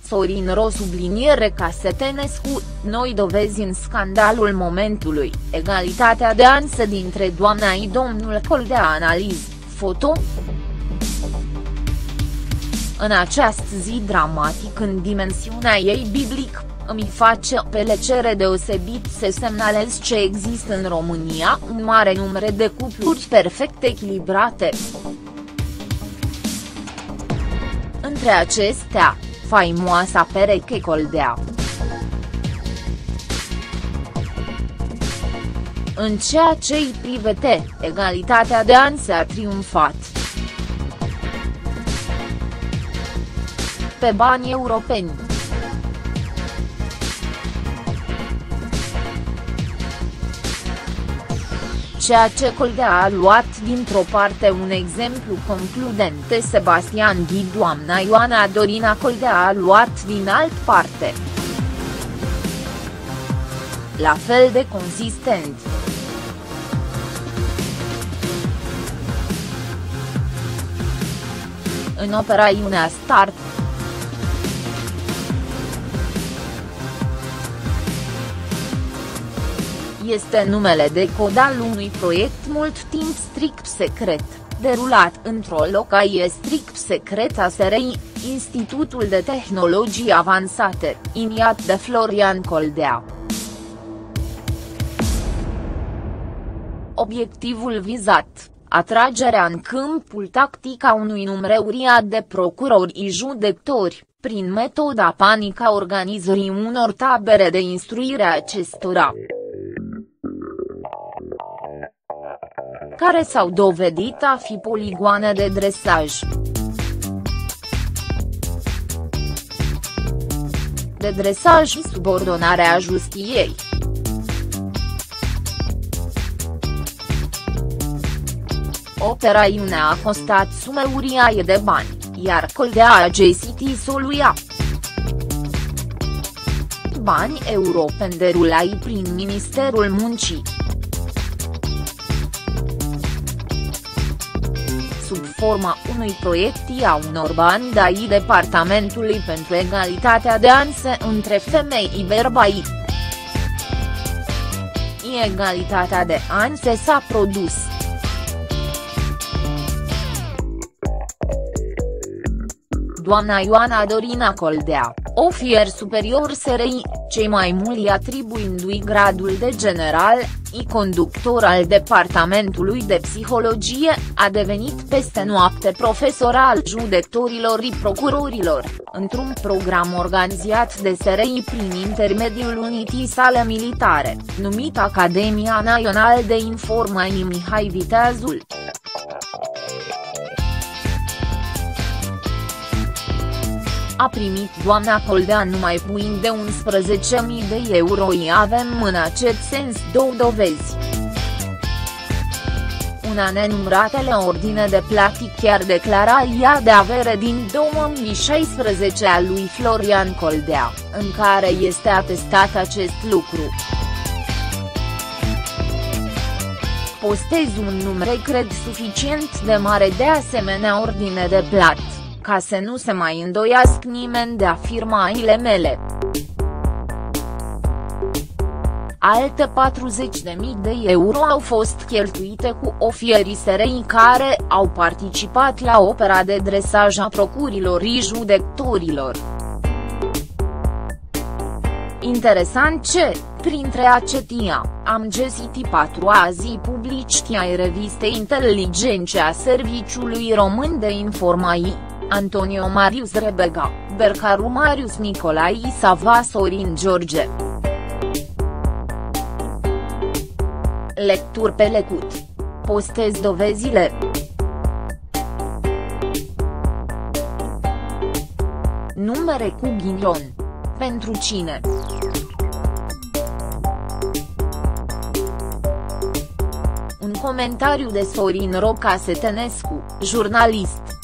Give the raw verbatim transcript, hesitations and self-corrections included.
Sorin Ro subliniere Casetenescu, noi dovezi în scandalul momentului, egalitatea de anse dintre doamna și domnul Coldea analiz, foto. În această zi dramatic în dimensiunea ei biblic, îmi face plăcere deosebit să semnalez că există în România un mare număr de cupluri perfect echilibrate. Între acestea, faimoasa pereche Coldea. În ceea ce îi privete, egalitatea de anse a triumfat. Pe bani europeni. Ceea ce Coldea a luat dintr-o parte un exemplu concludent de Sebastian Ghi, doamna Ioana Dorina Coldea a luat din alt parte. La fel de consistent. În operațiunea Start. Este numele de cod al unui proiect mult timp strict secret, derulat într-o locație strict secret a S R I, Institutul de Tehnologii Avansate, iniat de Florian Coldea. Obiectivul vizat, atragerea în câmpul tactic a unui număr uriaș de procurori și judecători, prin metoda panică a organizării unor tabere de instruire a acestora, care s-au dovedit a fi poligoane de dresaj. De dresaj și subordonarea justiției. Operațiunea a costat sume uriașe de bani, iar Coldea a găsit soluția. Bani europeni derulai prin Ministerul Muncii. Sub forma unui proiect a unor bani dai Departamentului pentru Egalitatea de Anse între Femei și Bărbați. Egalitatea de anse s-a produs. Doamna Ioana Dorina Coldea, ofițer superior S R I, cei mai mulți atribuindu-i gradul de general, și conductor al Departamentului de Psihologie, a devenit peste noapte profesor al judecătorilor și procurorilor, într-un program organizat de S R I prin intermediul unității sale militare, numit Academia Națională de Informații Mihai Viteazul. A primit doamna Coldea numai puțin de unsprezece mii de euro și avem în acest sens două dovezi. Una nenumăratele ordine de plată chiar declarația de avere din două mii șaisprezece a lui Florian Coldea, în care este atestat acest lucru. Postez un număr cred suficient de mare de asemenea ordine de plată, ca să nu se mai îndoiască nimeni de afirmațiile mele. Alte patruzeci de mii de euro au fost cheltuite cu ofițerii S R I care au participat la opera de dresaj a procurilor și judecătorilor. Interesant ce, printre acetia, am găsit patru azi publici ai revistei Inteligențe a Serviciului Român de Informații, Antonio Marius Rebega, Bercaru Marius Nicolae Sava Sorin George. Lecturi pe lecut. Postez dovezile. Numere cu ghinion. Pentru cine? Un comentariu de Sorin Ro Casetenescu, jurnalist.